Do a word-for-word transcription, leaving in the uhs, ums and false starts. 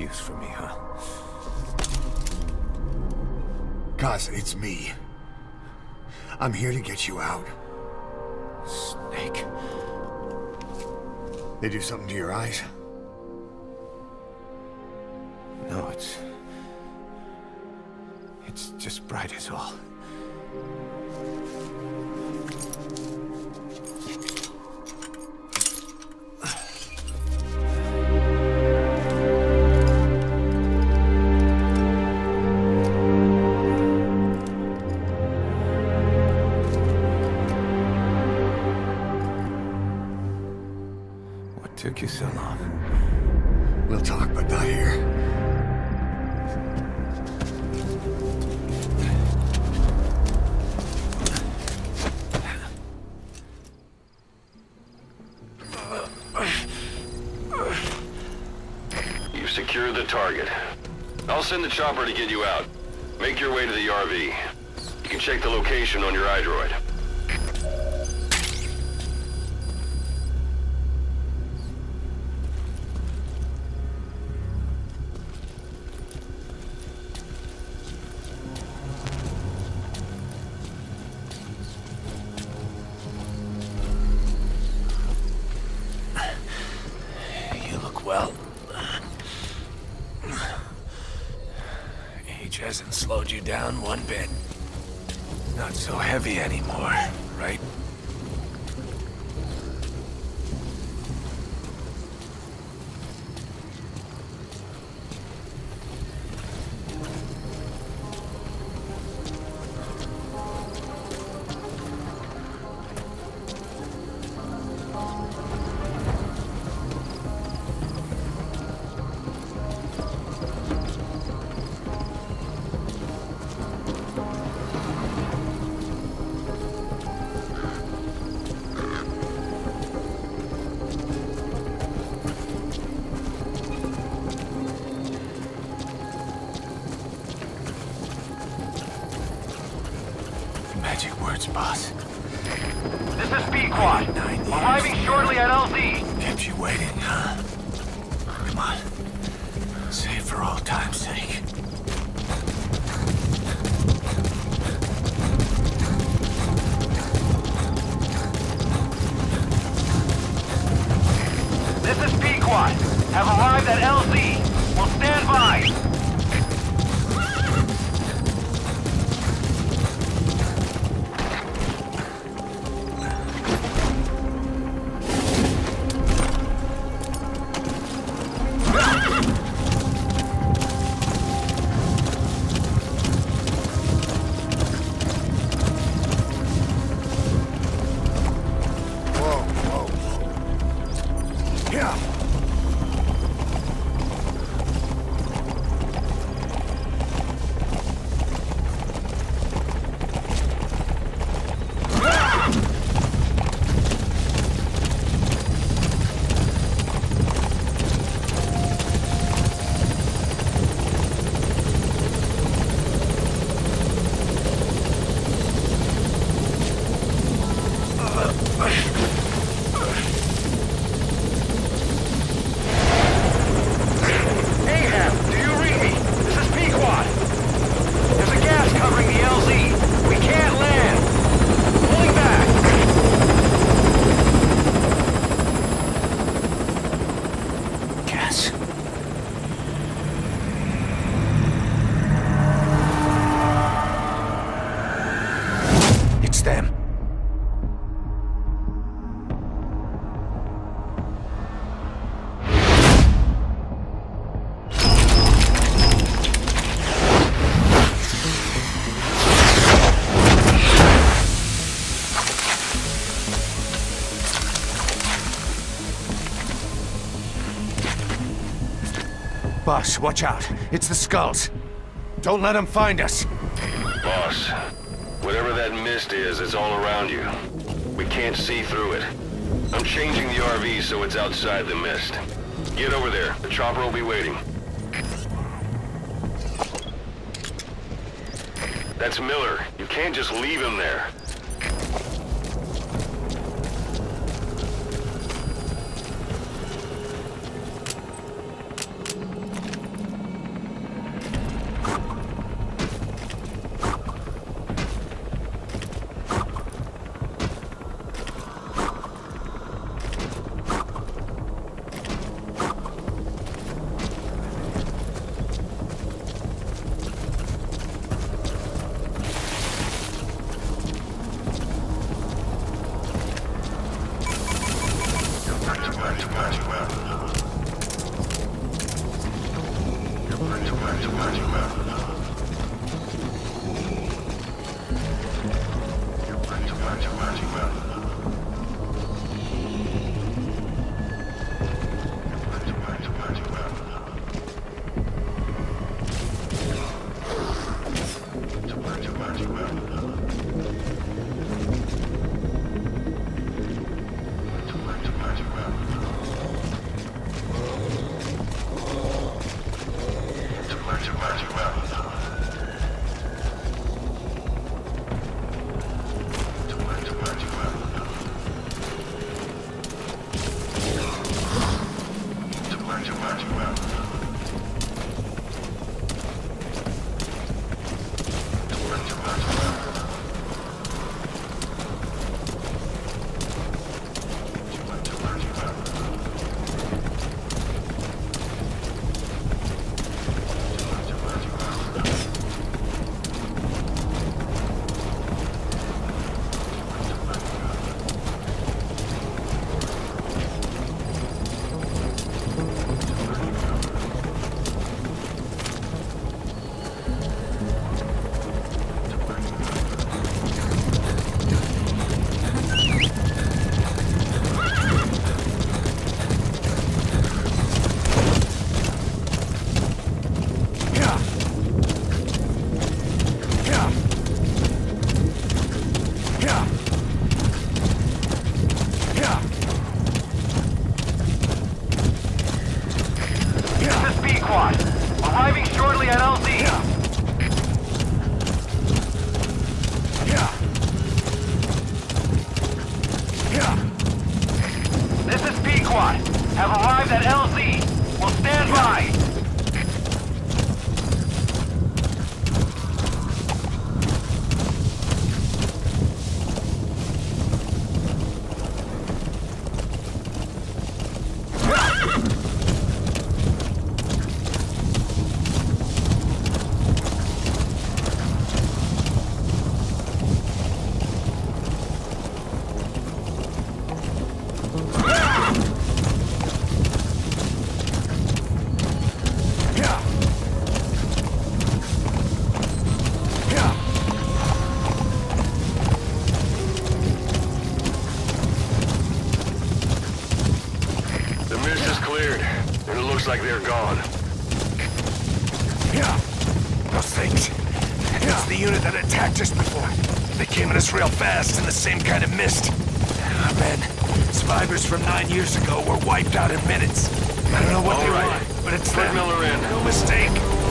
excuse for me, huh? 'Cause it's me. I'm here to get you out. Snake. They do something to your eyes? No, it's... It's just bright as all. Took you so long. We'll talk, but not here. You've secured the target. I'll send the chopper to get you out. Make your way to the R V. You can check the location on your iDroid. Well, age hasn't slowed you down one bit. Not so heavy anymore, right? Magic words, boss. This is Pequod. Arriving shortly at L Z. Kept you waiting, huh? Come on. Say it for old time's sake. This is Pequod. Have arrived at L Z. Will stand by. Boss, watch out. It's the skulls. Don't let them find us. Boss, whatever that mist is, it's all around you. We can't see through it. I'm changing the R V so it's outside the mist. Get over there. The chopper will be waiting. That's Miller. You can't just leave him there. Arriving shortly at L Z. This is Pequod. Have arrived at L Z. Will stand by. Looks like they're gone. Yeah. Those things. It's the unit that attacked us before. They came at us real fast in the same kind of mist. Oh, man, survivors from nine years ago were wiped out in minutes. I don't know what All they right. want, but it's Put them. Miller in. No mistake.